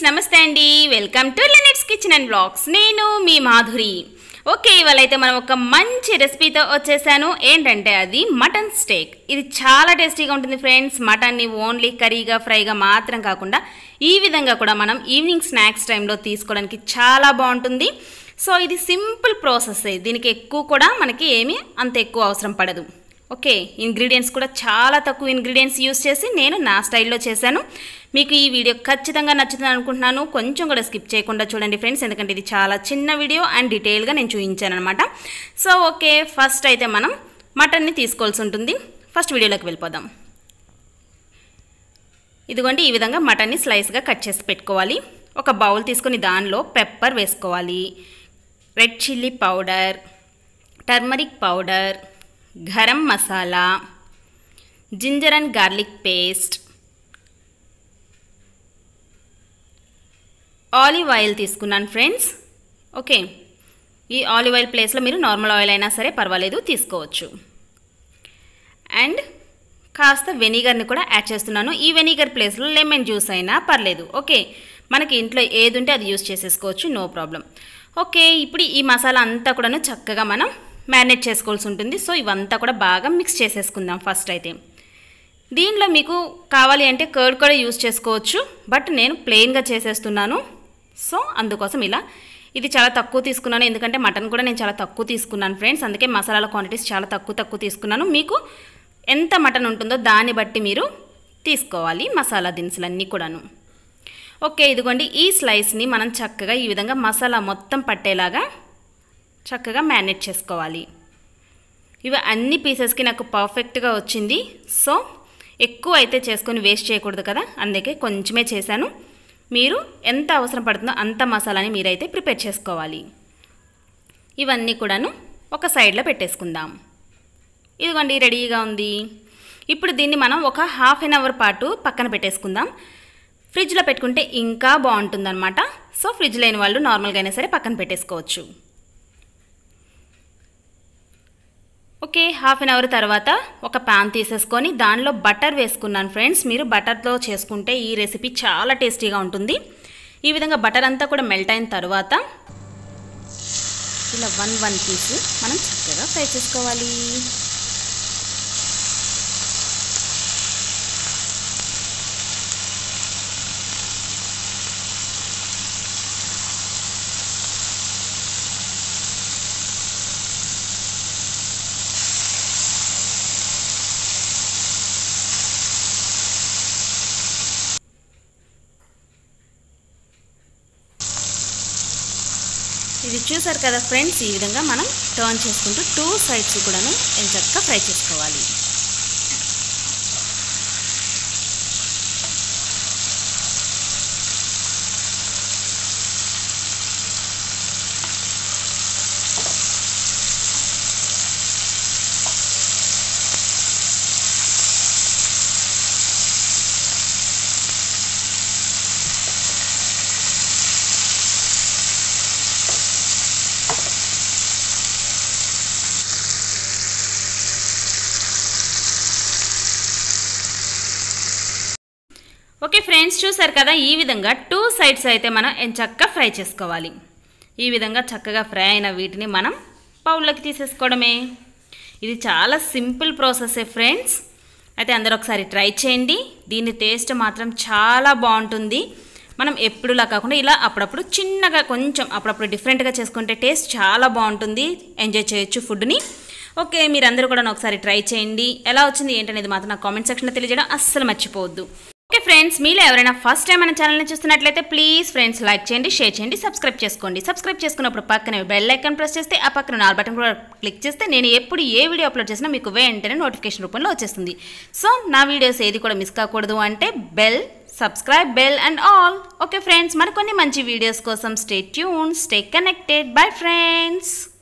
నమస్తే అండి welcome to లెనెట్స్ కిచెన్ అండ్ వ్లాగ్స్ నేను మీ మాధురి ఓకే ఇవాళైతే మనం ఒక మంచి రెసిపీతో వచ్చేసాను ఏంటంటే అది మటన్ స్టేక్ ఇది చాలా టేస్టీగా ఉంటుంది ఫ్రెండ్స్ మటన్ ని ఓన్లీ కర్రీగా ఫ్రైగా మాత్రం కాకుండా ఈ విధంగా కూడా మనం ఈవినింగ్ స్నాక్స్ టైంలో తీసుకోవడానికి చాలా బాగుంటుంది సో ఇది సింపుల్ ప్రాసెస్ దీనికి ఎక్కువ కూడా మనకి ఏమీ అంత ఎక్కువ అవసరం పడదు ఓకే ఇంగ్రీడియెంట్స్ కూడా చాలా తక్కువ ఇంగ్రీడియెంట్స్ యూస్ చేసి నేను నా స్టైల్లో చేశాను మీకు ఈ వీడియో ఖచ్చితంగా నచ్చుతుంది అనుకుంటున్నాను కొంచెం కూడా స్కిప్ చేయకుండా చూడండి ఫ్రెండ్స్ ఎందుకంటే ఇది చాలా చిన్న వీడియో అండ్ డీటెయిల్గా నేను చూపించాను అనమాట సో ఓకే ఫస్ట్ అయితే మనం మటన్ని తీసుకోవాల్సి ఉంటుంది ఫస్ట్ వీడియోలోకి వెళ్ళిపోదాం ఇదిగోండి ఈ విధంగా మటన్ని స్లైస్గా కట్ చేసి పెట్టుకోవాలి ఒక బౌల్ తీసుకొని దానిలో పెప్పర్ వేసుకోవాలి red chilli powder turmeric powder garam masala ginger and garlic paste olive oil తీసుకున్నాను ఫ్రెండ్స్ ఓకే ఈ ఆలివ్ ఆయిల్ ప్లేస్లో మీరు నార్మల్ ఆయిల్ అయినా సరే పర్వాలేదు తీసుకోవచ్చు అండ్ కాస్త వెనిగర్ని కూడా యాడ్ చేస్తున్నాను ఈ వెనిగర్ ప్లేస్లో లెమన్ జ్యూస్ అయినా పర్లేదు ఓకే మనకి ఇంట్లో ఏది ఉంటే అది యూస్ చేసేసుకోవచ్చు నో ప్రాబ్లం ఓకే ఇప్పుడు ఈ మసాలా అంతా కూడాను చక్కగా మనం మ్యారినేట్ చేసుకోవాల్సి ఉంటుంది సో ఇవంతా కూడా బాగా మిక్స్ చేసేసుకుందాం ఫస్ట్ అయితే దీనిలో మీకు కావాలి అంటే కర్డ్ కూడా యూస్ చేసుకోవచ్చు బట్ నేను ప్లెయిన్గా చేసేస్తున్నాను సో అందుకోసం ఇలా ఇది చాలా తక్కువ తీసుకున్నాను ఎందుకంటే మటన్ కూడా నేను చాలా తక్కువ తీసుకున్నాను ఫ్రెండ్స్ అందుకే మసాలాల క్వాంటిటీస్ చాలా తక్కువ తీసుకున్నాను మీకు ఎంత మటన్ ఉంటుందో దాన్ని బట్టి మీరు తీసుకోవాలి మసాలా దినుసులన్నీ కూడాను ఓకే ఇదిగోండి ఈ స్లైస్ని మనం చక్కగా ఈ విధంగా మసాలా మొత్తం పట్టేలాగా చక్కగా మ్యారినేట్ చేసుకోవాలి ఇవి అన్ని పీసెస్కి నాకు పర్ఫెక్ట్గా వచ్చింది సో ఎక్కువ అయితే చేసుకొని వేస్ట్ చేయకూడదు కదా అందుకే కొంచెమే చేశాను మీరు ఎంత అవసరం పడుతుందో అంత మసాలాని మీరైతే ప్రిపేర్ చేసుకోవాలి ఇవన్నీ కూడాను ఒక సైడ్లో పెట్టేసుకుందాం ఇదిగోండి రెడీగా ఉంది ఇప్పుడు దీన్ని మనం ఒక హాఫ్ అన్ అవర్ పాటు పక్కన పెట్టేసుకుందాం ఫ్రిడ్జ్లో పెట్టుకుంటే ఇంకా బాగుంటుందన్నమాట సో ఫ్రిడ్జ్ లేని వాళ్ళు నార్మల్గా అయినా సరే పక్కన పెట్టేసుకోవచ్చు ఓకే హాఫ్ అన్ అవర్ తర్వాత ఒక పాన్ తీసేసుకొని దానిలో బటర్ వేసుకున్నాను ఫ్రెండ్స్ మీరు బటర్తో చేసుకుంటే ఈ రెసిపీ చాలా టేస్టీగా ఉంటుంది ఈ విధంగా బటర్ అంతా కూడా మెల్ట్ అయిన తర్వాత ఇలా వన్ పీస్ మనం చక్కగా ఫ్రై చేసుకోవాలి ఇది చూసారు కదా ఫ్రెండ్స్ ఈ విధంగా మనం టర్న్ చేసుకుంటూ 2 సైడ్స్ కూడాను ఎంచక్కా ఫ్రై చేసుకోవాలి ఓకే ఫ్రెండ్స్ చూసారు కదా ఈ విధంగా 2 సైడ్స్ అయితే మనం ఎంచక్కా ఫ్రై చేసుకోవాలి ఈ విధంగా చక్కగా ఫ్రై అయిన వీటిని మనం బౌల్లోకి తీసేసుకోవడమే ఇది చాలా సింపుల్ ప్రాసెసే ఫ్రెండ్స్ అయితే అందరూ ఒకసారి ట్రై చేయండి దీని టేస్ట్ మాత్రం చాలా బాగుంటుంది మనం ఎప్పుడులా కాకుండా ఇలా అప్పుడప్పుడు చిన్నగా కొంచెం అప్పుడప్పుడు డిఫరెంట్గా చేసుకుంటే టేస్ట్ చాలా బాగుంటుంది ఎంజాయ్ చేయొచ్చు ఫుడ్ని ఓకే మీరందరూ కూడా ఒకసారి ట్రై చేయండి ఎలా వచ్చింది ఏంటనేది మాత్రం నా కామెంట్ సెక్షన్లో తెలియజేయడం అస్సలు మర్చిపోవద్దు ఓకే ఫ్రెండ్స్ మీలో ఎవరైనా ఫస్ట్ టైం మన ఛానల్ని చూస్తున్నట్లయితే ప్లీజ్ ఫ్రెండ్స్ లైక్ చేయండి షేర్ చేయండి సబ్స్క్రైబ్ చేసుకోండి సబ్స్క్రైబ్ చేసుకున్నప్పుడు పక్కనే బెల్ ఐకాన్ ప్రెస్ చేస్తే ఆ పక్కన 4 బటన్ కూడా క్లిక్ చేస్తే నేను ఎప్పుడు ఏ వీడియో అప్లోడ్ చేసినా మీకు వెంటనే నోటిఫికేషన్ రూపంలో వచ్చేస్తుంది సో నా వీడియోస్ ఏది కూడా మిస్ కాకూడదు అంటే subscribe bell and all okay friends మరికొన్ని మంచి వీడియోస్ కోసం stay tune stay connected bye friends